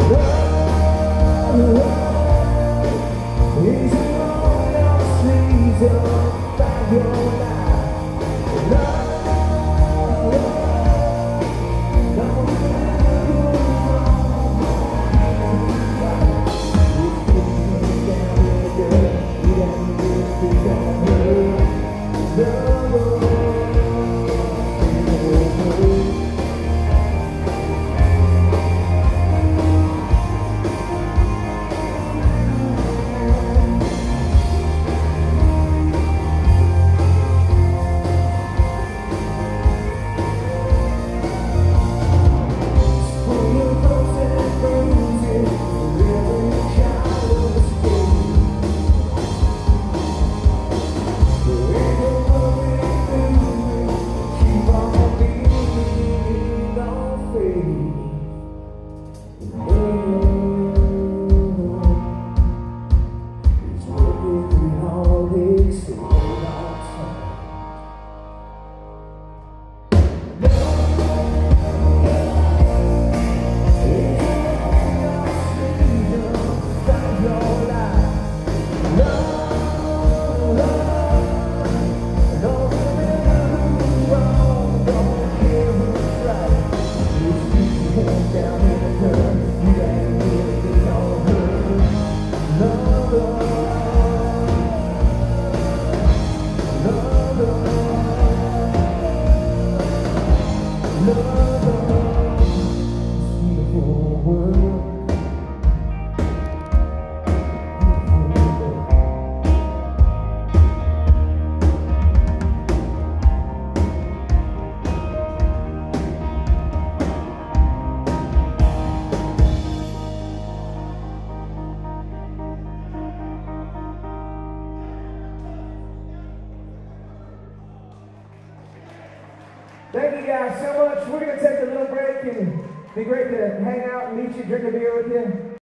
Thank you guys so much. We're going to take a little break and it'd be great to hang out and meet you, drink a beer with you.